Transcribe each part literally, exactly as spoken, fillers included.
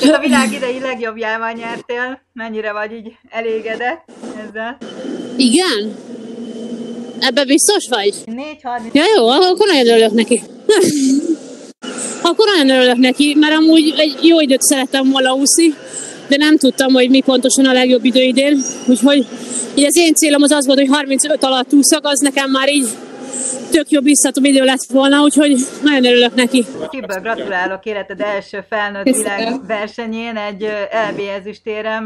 Tehát a világ idei legjobbjával nyertél. Mennyire vagy így elégedett ezzel? Igen? Ebben biztos vagy? négy harminc. Ja jó, akkor nagyon örülök neki. Akkor nagyon örülök neki, mert amúgy egy jó időt szerettem volna úszni, de nem tudtam, hogy mi pontosan a legjobb idő idén. Úgyhogy így az én célom az az volt, hogy harmincöt alatt úszak, az nekem már így tök jó biztató idő lett volna, úgyhogy nagyon örülök neki. Szívből gratulálok életed első felnőtt világversenyén, egy é bé ezüstérem.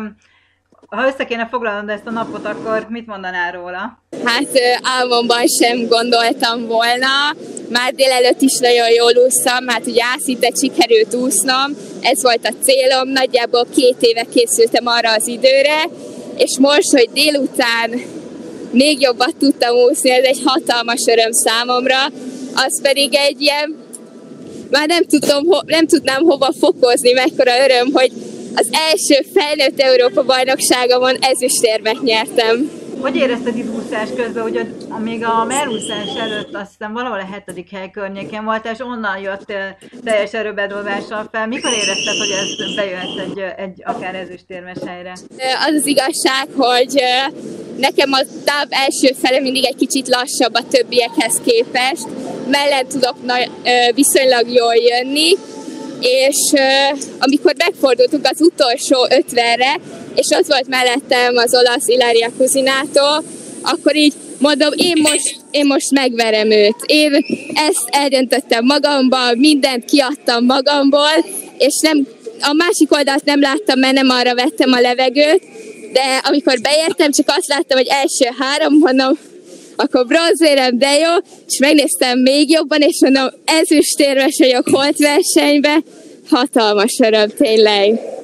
Ha össze kéne foglalnod ezt a napot, akkor mit mondanál róla? Hát álmomban sem gondoltam volna. Már délelőtt is nagyon jól úsztam, hát ugye ászintet sikerült úsznom. Ez volt a célom, nagyjából két éve készültem arra az időre, és most, hogy délután még jobbat tudtam úszni, ez egy hatalmas öröm számomra, az pedig egy ilyen, már nem, tudom, nem tudnám hova fokozni, mekkora öröm, hogy az első felnőtt Európa-bajnokságomon ezüstérmet nyertem. Hogy érezted itt úszás közben, hogy még a merúszás előtt azt hiszem valahol a hetedik hely környéken volt, és onnan jött teljes erőbedobással fel. Mikor érezted, hogy ez bejöhet egy, egy akár ezüstérmes helyre? Az az igazság, hogy nekem a táv első fele mindig egy kicsit lassabb a többiekhez képest. Mellett tudok viszonylag jól jönni, és uh, amikor megfordultunk az utolsó ötvenre, és ott volt mellettem az olasz Ilaria Cusinato, akkor így mondom, én most, én most megverem őt. Én ezt eldöntöttem magamban, mindent kiadtam magamból, és nem, a másik oldalt nem láttam, mert nem arra vettem a levegőt, de amikor beértem, csak azt láttam, hogy első három, mondom, akkor bronzérem, de jó, és megnéztem még jobban, és mondom, ezüstérmes vagyok holtversenybe, hatalmas öröm, tényleg.